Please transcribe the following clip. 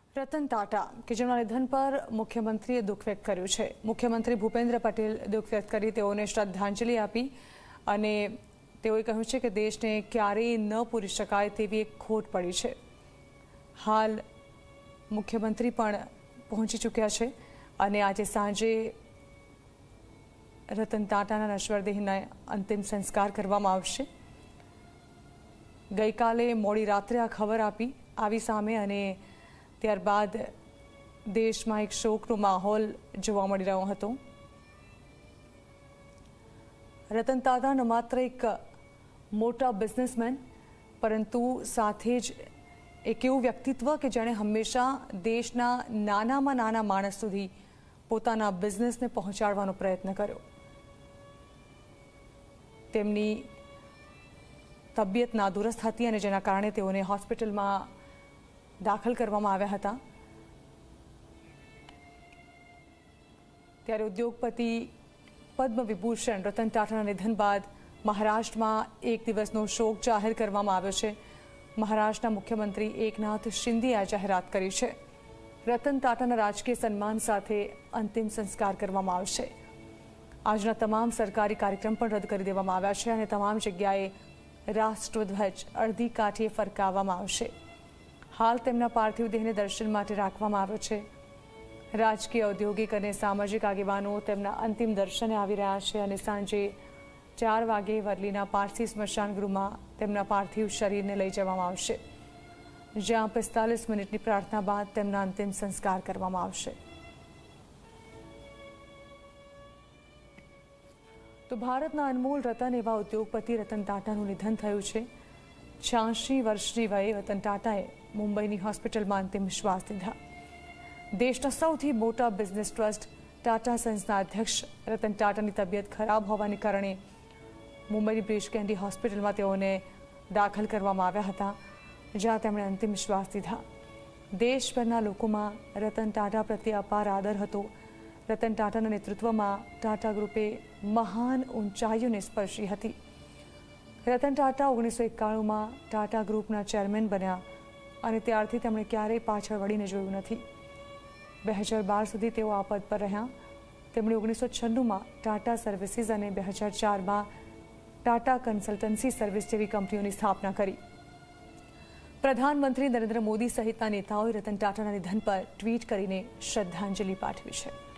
રતન ટાટા કે જેમના નિધન પર મુખ્યમંત્રીએ દુઃખ વ્યક્ત કર્યું છે। મુખ્યમંત્રી ભૂપેન્દ્ર પટેલ દુઃખ વ્યક્ત કરી તેઓને શ્રદ્ધાંજલિ આપી અને તેઓએ કહ્યું છે કે દેશને ક્યારેય ન પૂરી શકાય તેવી એક ખોટ પડી છે। હાલ મુખ્યમંત્રી પણ પહોંચી ચૂક્યા છે અને આજે સાંજે રતન ટાટાના નશ્વર દેહના અંતિમ સંસ્કાર કરવામાં આવશે। ગઈકાલે મોડી રાત્રે આ ખબર આવી સામે અને ત્યારબાદ દેશમાં એક શોકનો માહોલ જોવા મળી રહ્યો હતો। રતન ટાટા ન માત્ર એક મોટા બિઝનેસમેન પરંતુ સાથે જ એક એવું વ્યક્તિત્વ કે જેણે હંમેશા દેશના નાનામાં નાના માણસ સુધી પોતાના બિઝનેસને પહોંચાડવાનો પ્રયત્ન કર્યો। તેમની તબિયત નાદુરસ્ત હતી અને જેના કારણે તેઓને હોસ્પિટલમાં દાખલ કરવામાં આવ્યા હતા। ત્યારે ઉદ્યોગપતિ પદ્મ વિભૂષણ રતન ટાટાના નિધન બાદ મહારાષ્ટ્રમાં એક દિવસનો શોક જાહેર કરવામાં આવ્યો છે। મહારાષ્ટ્રના મુખ્યમંત્રી એકનાથ શિંદેએ આ જાહેરાત કરી છે। રતન ટાટાના રાજકીય સન્માન સાથે અંતિમ સંસ્કાર કરવામાં આવશે। આજના તમામ સરકારી કાર્યક્રમ પણ રદ કરી દેવામાં આવ્યા છે અને તમામ જગ્યાએ રાષ્ટ્રધ્વજ અડધી કાઠીએ ફરકાવવામાં આવશે। હાલ તેમના પાર્થિવ દેહને દર્શન માટે રાખવામાં આવ્યો છે। રાજકીય ઔદ્યોગિક અને સામાજિક આગેવાનો તેમના અંતિમ દર્શને આવી રહ્યા છે અને સાંજે 4 વાગે વરલીના પારસી સ્મશાન ગૃહમાં તેમના પાર્થિવ શરીરને લઈ જવામાં આવશે, જ્યાં 45 મિનિટની પ્રાર્થના બાદ તેમના અંતિમ સંસ્કાર કરવામાં આવશે। તો ભારતના અનમોલ રતન એવા ઉદ્યોગપતિ રતન ટાટાનું નિધન થયું છે। 86 વર્ષની વયે રતન ટાટાએ મુંબઈની હોસ્પિટલમાં અંતિમ શ્વાસ લીધા। દેશના સૌથી મોટા બિઝનેસ ટ્રસ્ટ ટાટા સન્સના અધ્યક્ષ રતન ટાટાની તબિયત ખરાબ હોવાને કારણે મુંબઈની બ્રીચ કેન્ડી હોસ્પિટલમાં તેઓને દાખલ કરવામાં આવ્યા હતા, જ્યાં તેમણે અંતિમ શ્વાસ લીધા। દેશભરના લોકોમાં રતન ટાટા પ્રત્યે અપાર આદર હતો। રતન ટાટાના નેતૃત્વમાં ટાટા ગ્રુપે મહાન ઊંચાઈઓને સ્પર્શી હતી। રતન ટાટા 1991માં ટાટા ગ્રુપના ચેરમેન બન્યા અને ત્યારથી તેમણે ક્યારેય પાછળ વળીને જોયું નથી। 2012 સુધી તેઓ આ પદ પર રહ્યા। તેમણે 1996માં ટાટા સર્વિસીસ અને 2004માં ટાટા કન્સલ્ટન્સી સર્વિસ જેવી કંપનીઓની સ્થાપના કરી। પ્રધાનમંત્રી નરેન્દ્ર મોદી સહિતના નેતાઓએ રતન ટાટાના નિધન પર ટ્વીટ કરીને શ્રદ્ધાંજલિ પાઠવી છે।